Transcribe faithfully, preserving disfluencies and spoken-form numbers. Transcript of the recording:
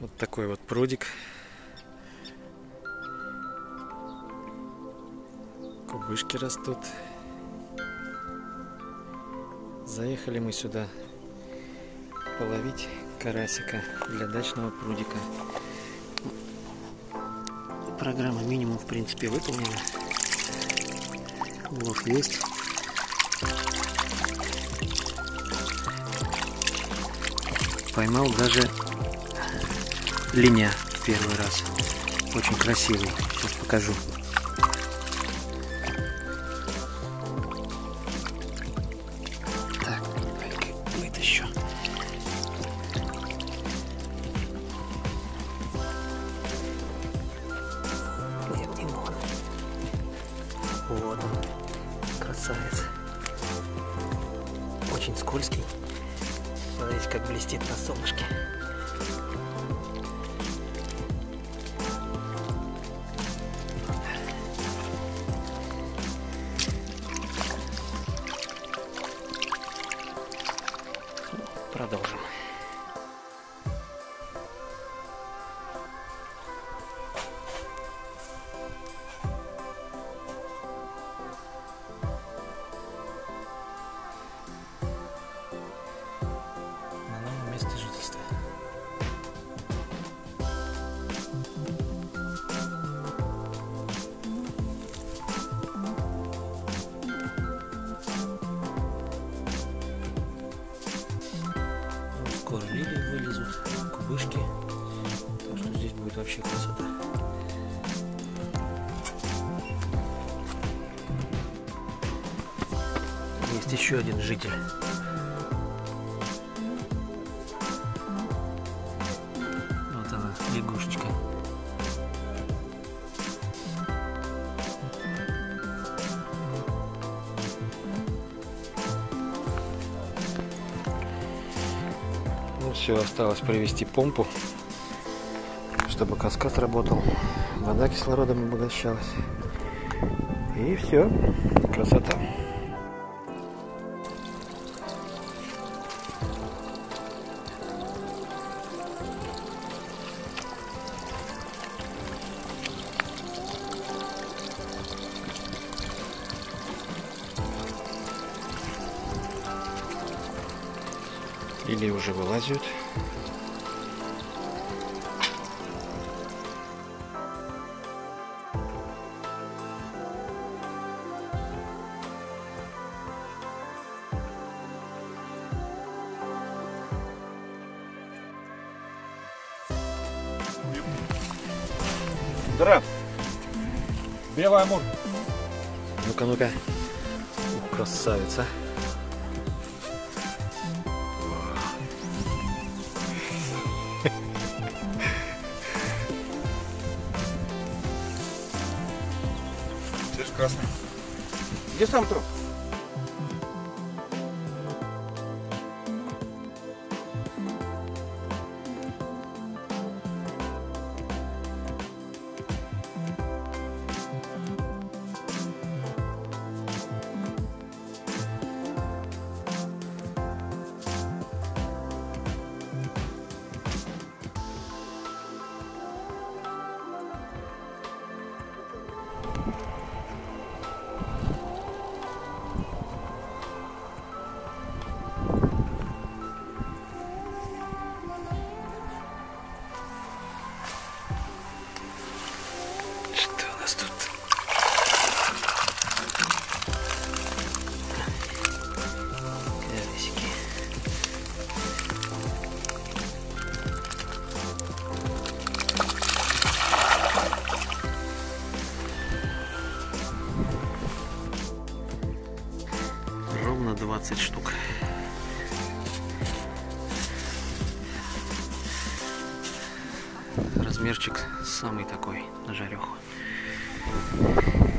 Вот такой вот прудик. Кубышки растут. Заехали мы сюда половить карасика для дачного прудика. Программа минимум в принципе выполнена. Улов есть. Поймал даже линя первый раз. Очень красивый. Сейчас покажу. Так, вытащу. Где он? Вот он. Красавец. Очень скользкий. Смотрите, как блестит на солнышке. Продолжим. На новом месте жительства. Скоро лилии вылезут, кубышки, так что здесь будет вообще красота. Есть еще один житель. Вот она, лягушечка. Ну все, осталось провести помпу, чтобы каскад работал, вода кислородом обогащалась. И все, красота. Лилии уже вылазят. Здравствуй. Белый амур. Ну-ка, ну-ка. Красавица. Здесь красный. Где сам труп? Что у нас тут? Карасики. Ровно двадцать штук. Размерчик самый такой на жареху.